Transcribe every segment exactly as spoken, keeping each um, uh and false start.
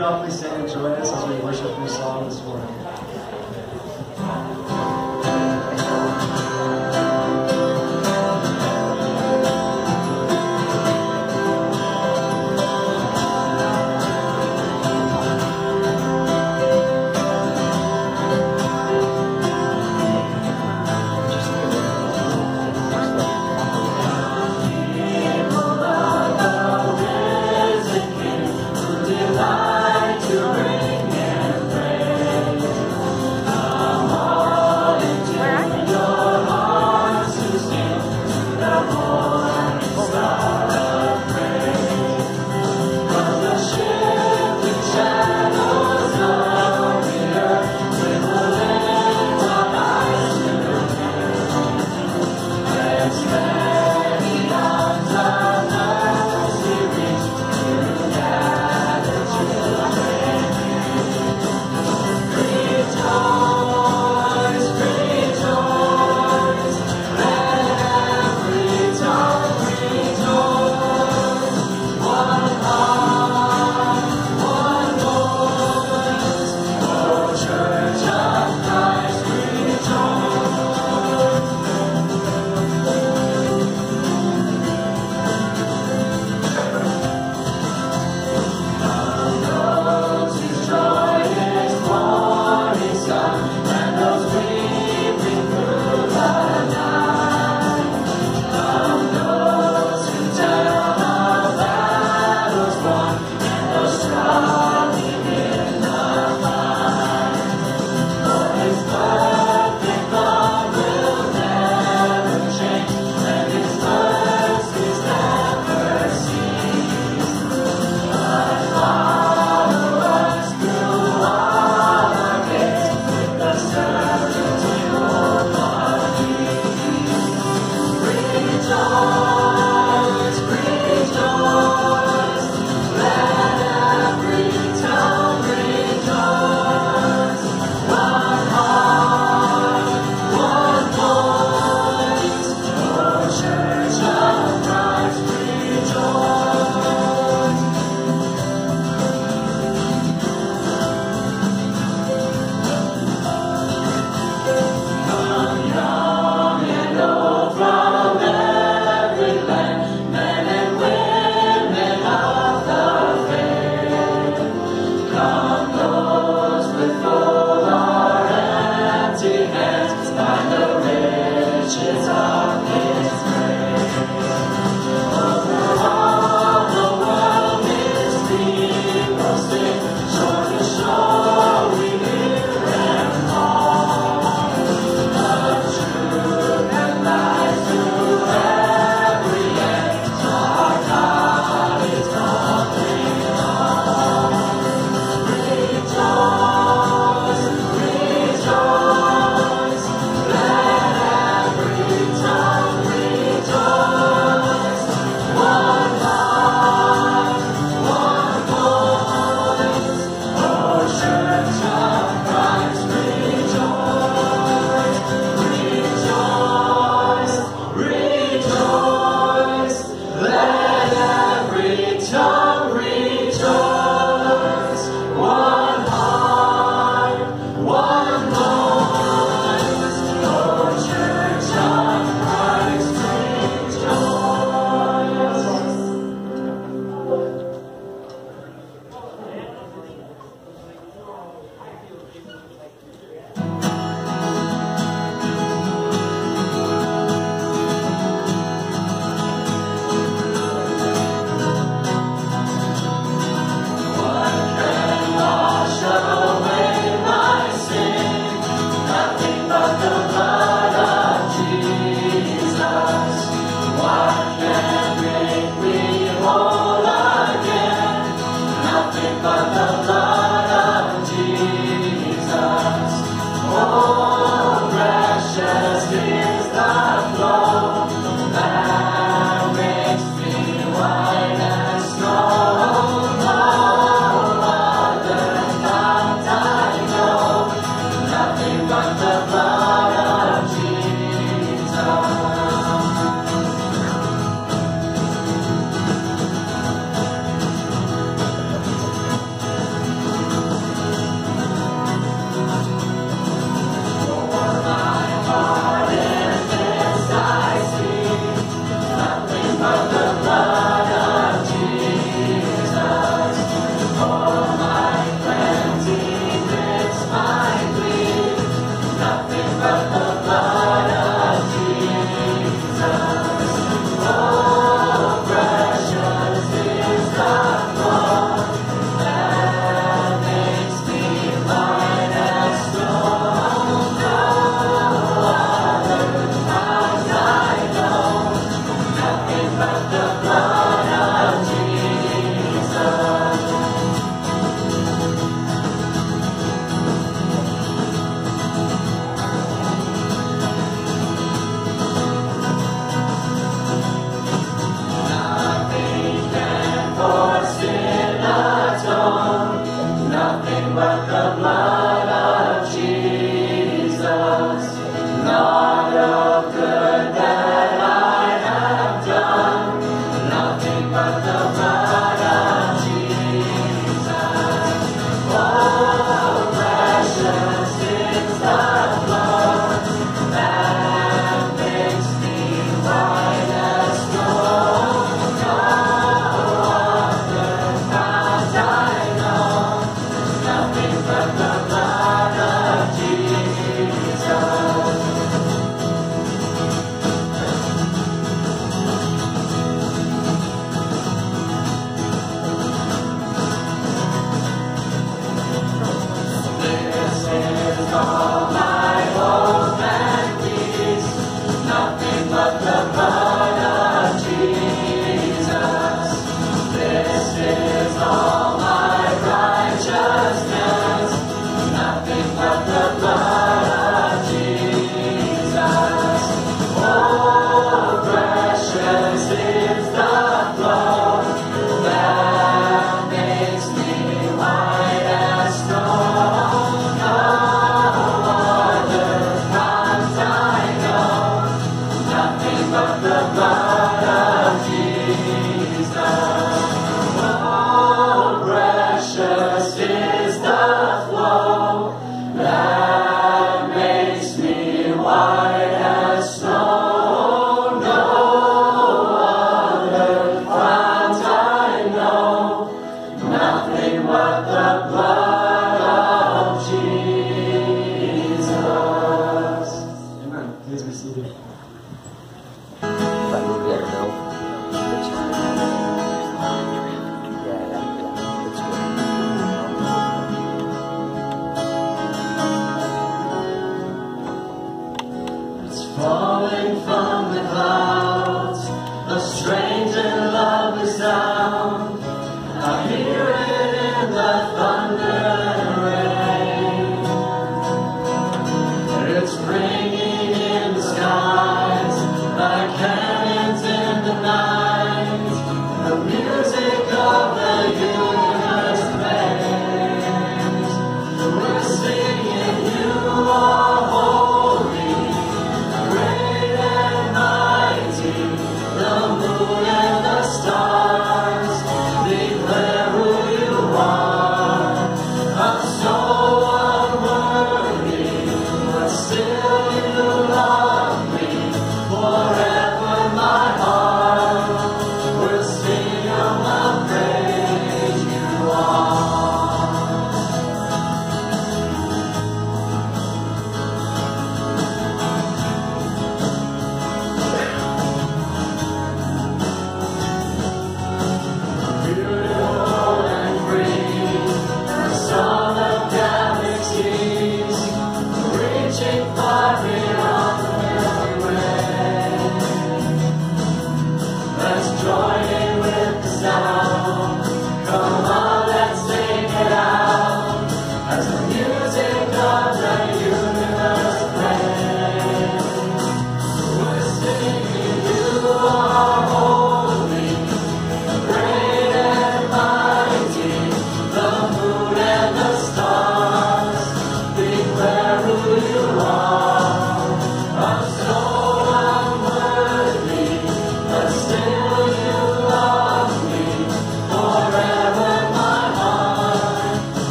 y'all please stand and join us as we worship your song this morning.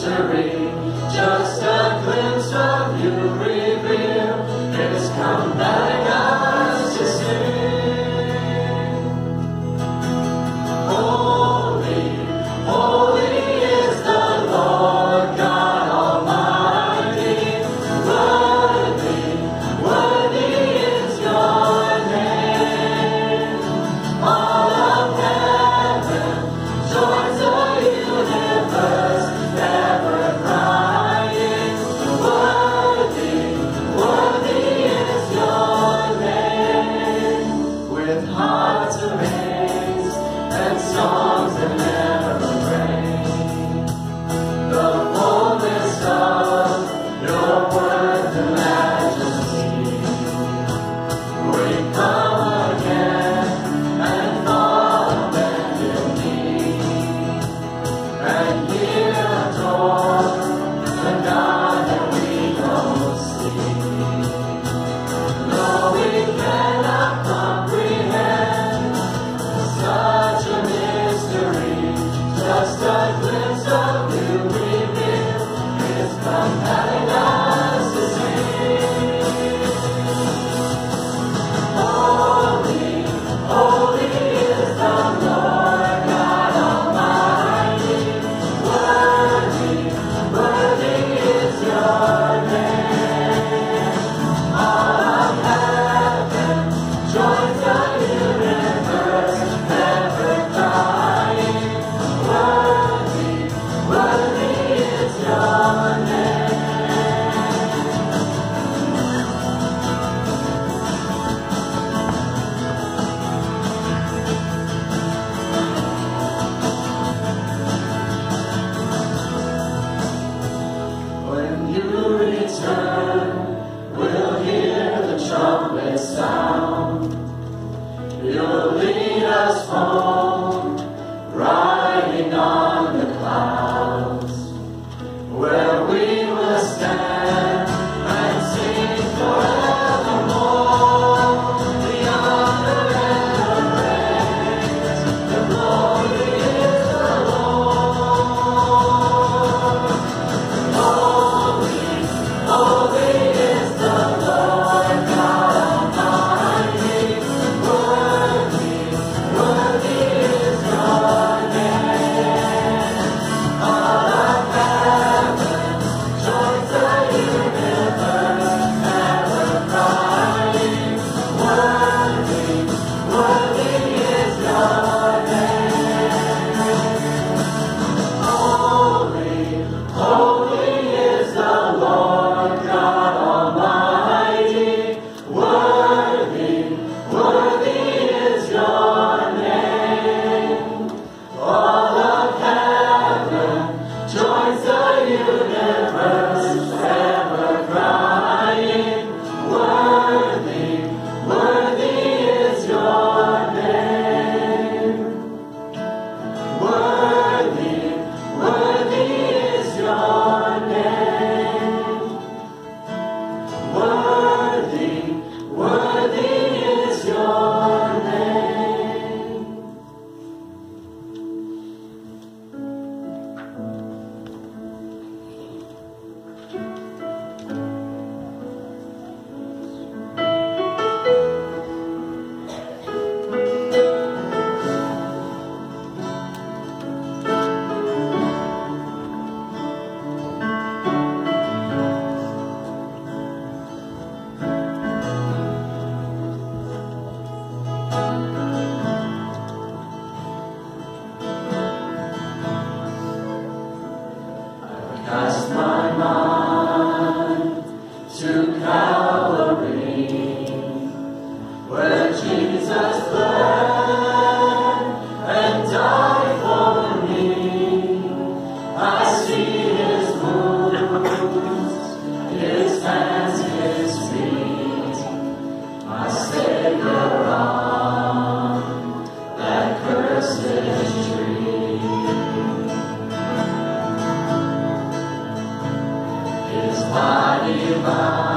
mystery, just a glimpse of you reveal. It's compelling us to sing. Holy, holy is the Lord God Almighty. Worthy, worthy is your name. All of heaven joins the universe, ever crying. Worthy, worthy is your name. With hearts amazed and songs that never break, the fullness of your worth and majesty, we come again and fall on bended knee, and here adore the God that we don't see. Though we cannot comprehend such a mystery, just a glimpse of you reveal. It's compelling us to sing. Holy, holy is the Lord God Almighty. Worthy, worthy is your name. All of heaven joins the universe, ever crying. Worthy, worthy is your name. When you return, we'll hear the trumpet sound. You'll lead us home, riding on the clouds, where we will stand and sing forevermore. The honor and the praise, the glory is the Lord. Holy, holy is the Lord God Almighty. Worthy, worthy is your name. All of heaven joins the universe, ever crying. Worthy, worthy is your name. Holy, holy is the Lord God Almighty. Worthy, worthy is your name. All of heaven joins the universe, ever crying. Worthy, worthy is your name. Worthy, worthy is your name. Worthy, worthy is your name. Cast my mind to Calvary, where Jesus bled and died for me. I see his wounds, his hands, his feet, my Savior on that cursed tree. His body bound